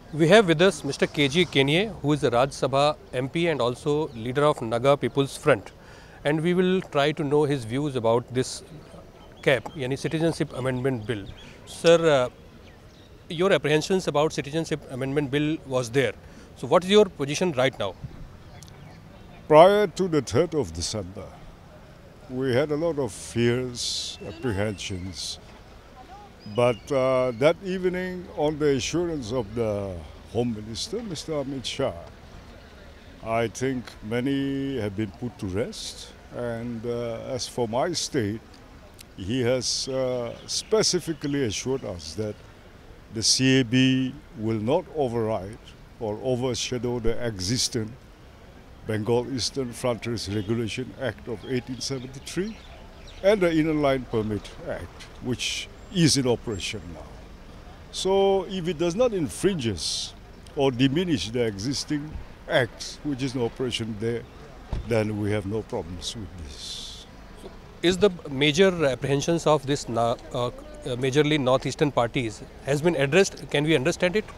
We have with us Mr. KG Keniye, who is the Rajya Sabha MP and also leader of Naga People's Front, and we will try to know his views about this CAP, yani Citizenship Amendment Bill. Sir, your apprehensions about Citizenship Amendment Bill was there. So, what is your position right now? Prior to the 3rd of December, we had a lot of fears, apprehensions, but that evening, on the assurance of the Home Minister, Mr. Amit Shah, I think many have been put to rest. And as for my state, he has specifically assured us that the CAB will not override or overshadow the existing Bengal Eastern Frontiers Regulation Act of 1873 and the Inner Line Permit Act, which is in operation now. So if it does not infringe or diminish the existing acts which is in operation there, then we have no problems with this. Is the major apprehensions of this majorly northeastern parties has been addressed? Can we understand it?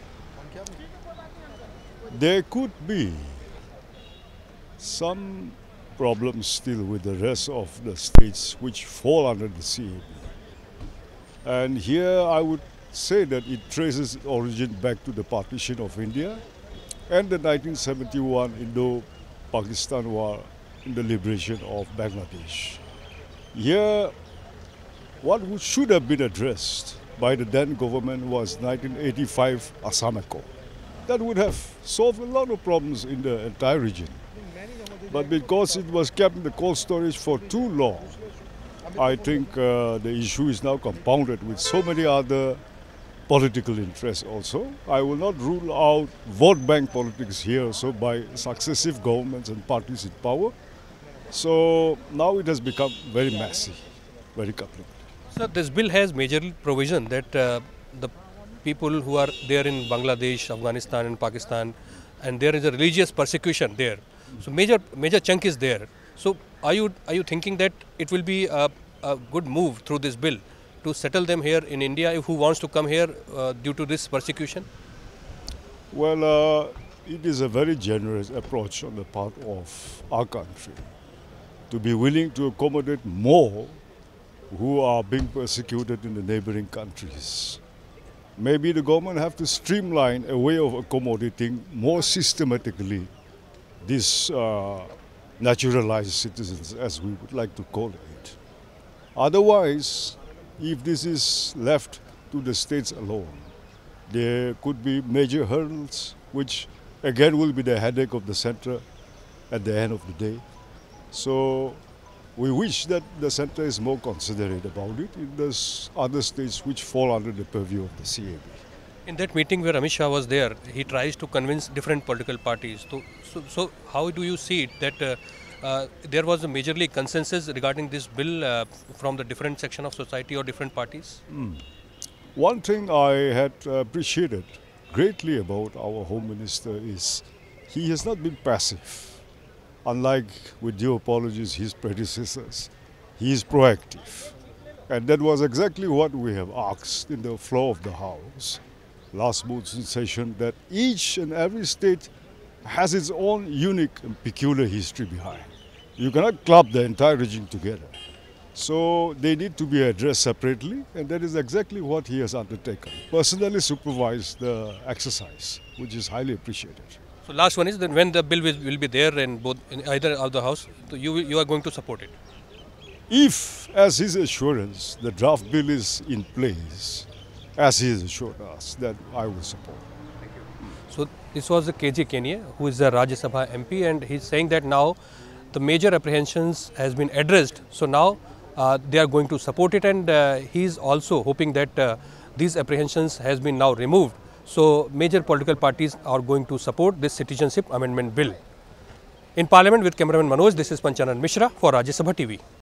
There could be some problems still with the rest of the states which fall under the CAB. And here I would say that it traces its origin back to the partition of India and the 1971 Indo-Pakistan War in the liberation of Bangladesh. Here, what should have been addressed by the then government was 1985 Assam Accord. That would have solved a lot of problems in the entire region. But because it was kept in the cold storage for too long, I think the issue is now compounded with so many other political interests also. I will not rule out vote bank politics here also by successive governments and parties in power. So now it has become very messy, very complicated. Sir, this bill has major provision that the people who are there in Bangladesh, Afghanistan and Pakistan, and there is a religious persecution there. So major chunk is there. So are you thinking that it will be a good move through this bill to settle them here in India who wants to come here due to this persecution? Well, it is a very generous approach on the part of our country to be willing to accommodate more who are being persecuted in the neighboring countries. Maybe the government have to streamline a way of accommodating more systematically these naturalized citizens, as we would like to call it. Otherwise, if this is left to the states alone, there could be major hurdles, which again will be the headache of the center at the end of the day. So we wish that the center is more considerate about it in those other states which fall under the purview of the CAB. In that meeting where Amit Shah was there, he tries to convince different political parties. So how do you see it that there was a majorly consensus regarding this bill from the different section of society or different parties? One thing I had appreciated greatly about our Home Minister is he has not been passive. Unlike, with due apologies, his predecessors, he is proactive. And that was exactly what we have asked in the floor of the House last month's session, that each and every state has its own unique and peculiar history behind. You cannot club the entire region together. So they need to be addressed separately, and that is exactly what he has undertaken. Personally supervised the exercise, which is highly appreciated. So last one is that when the bill will be there in either of the house, so you are going to support it. If, as his assurance, the draft bill is in place, as he has assured us, then I will support. So this was the KG Keniye, who is the Rajya Sabha MP, and he's saying that now the major apprehensions has been addressed. So now they are going to support it, and he's also hoping that these apprehensions has been now removed. So major political parties are going to support this Citizenship Amendment Bill. In Parliament with cameraman Manoj, this is Panchanan Mishra for Rajya Sabha TV.